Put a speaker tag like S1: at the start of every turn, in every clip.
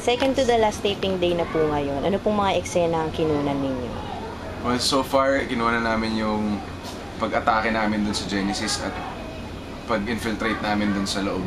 S1: Second to the last taping day na po ngayon, ano pong mga eksena ang kinunan ninyo?
S2: Well, so far, kinuha na namin yung pag-atake namin dun sa Genesis at pag-infiltrate namin dun sa loob.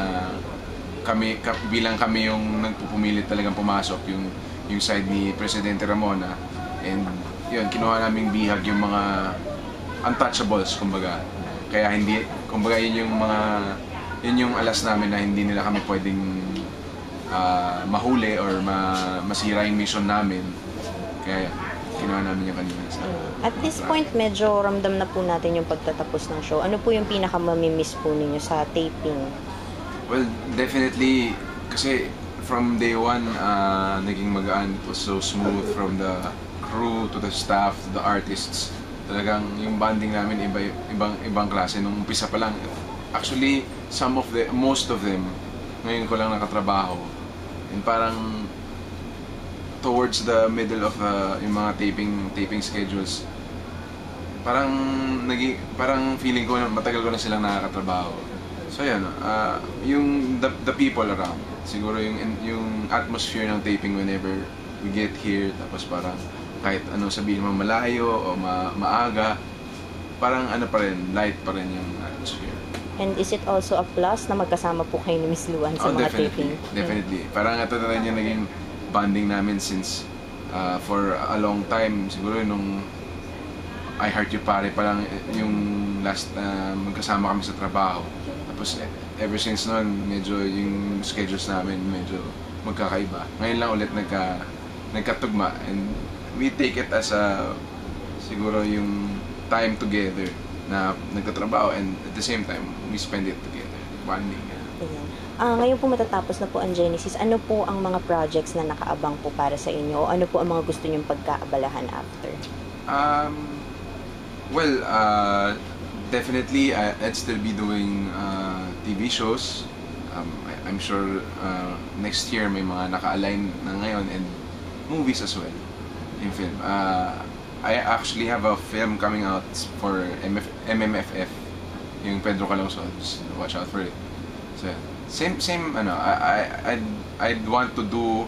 S2: Bilang kami yung nagpupumilit talagang pumasok, yung side ni Presidente Ramona. And yun, kinuha naming bihag yung mga untouchables, kumbaga. Kaya hindi, kumbaga yun yung alas namin na hindi nila kami pwedeng mahuli or masira yung mission namin. Kaya kinuha namin yung kanina.
S1: At this point, medyo ramdam na po natin yung pagtatapos ng show. Ano po yung pinaka-mamimiss po ninyo sa taping?
S2: Well, definitely, kasi from day one, naging magaan. It was so smooth from the crew to the staff to the artists. Talagang yung bonding namin ibang klase nung umpisa pa lang. Actually, most of them, ngayon ko lang nakatrabaho. And parang towards the middle of yung mga taping schedules, parang feeling ko na matagal ko na silang nakakatrabaho. So yan, yung the people around, siguro yung atmosphere ng taping whenever we get here, tapos parang kahit ano sabihin mo malayo o maaga, parang ano pa rin, light pa rin yung atmosphere.
S1: And is it also a plus na magkasama po kayo ni Miss Luan sa mga taping?
S2: Definitely. Parang ito na rin yung naging bonding namin since for a long time. Siguro nung I Heart You Pare pa lang yung last magkasama kami sa trabaho. Tapos ever since noon, medyo yung schedules namin medyo magkakaiba. Ngayon lang ulit nagkatugma and we take it as siguro yung time together na nagtatrabaho and at the same time, we spend it together, bonding.
S1: Ngayon po matatapos na po ang Genesis, ano po ang mga projects na nakaabang po para sa inyo? O ano po ang mga gusto nyong pagkaabalahan after?
S2: Well, definitely, I'd still be doing TV shows. I'm sure next year may mga naka-align na ngayon and movies as well, in film. I actually have a film coming out for MMFF, yung Pedro Calungsod. Watch out for it. So, same ano, I'd want to do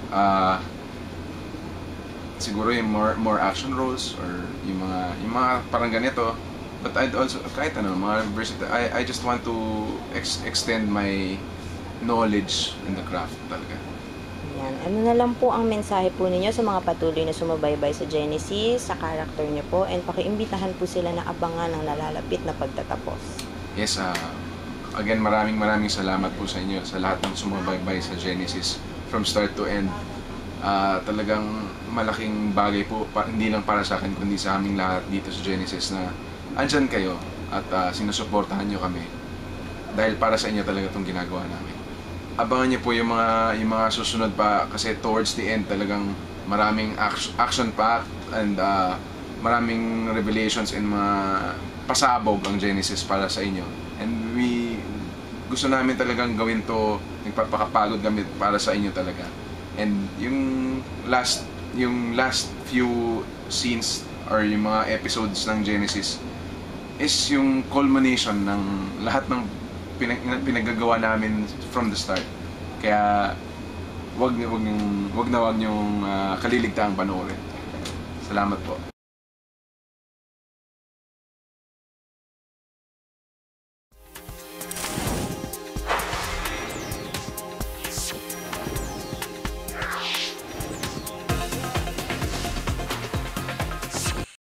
S2: siguro yung more action roles or yung mga parang ganito. But I'd also kahit ano, mga versatile. I just want to extend my knowledge in the craft talaga.
S1: Yan. Ano na lang po ang mensahe po ninyo sa mga patuloy na sumubaybay sa Genesis, sa character niyo po, and pakiimbitahan po sila na abangan ng nalalapit na pagtatapos.
S2: Yes, again, maraming salamat po sa inyo, sa lahat ng sumubaybay sa Genesis from start to end. Talagang malaking bagay po, hindi lang para sa akin, kundi sa aming lahat dito sa Genesis na andyan kayo at sinusuportahan nyo kami. Dahil para sa inyo talaga itong ginagawa namin. Abangan niyo po yung mga susunod pa kasi towards the end talagang maraming action packed and maraming revelations and mga pasabog ang Genesis para sa inyo. And gusto namin talagang gawin to, nagpapakapagod kami para sa inyo talaga. And yung last few scenes or yung mga episodes ng Genesis is yung culmination ng lahat ng pinagagawa namin from the start. Kaya wag niyong kaliligtaang panoorin. Salamat po.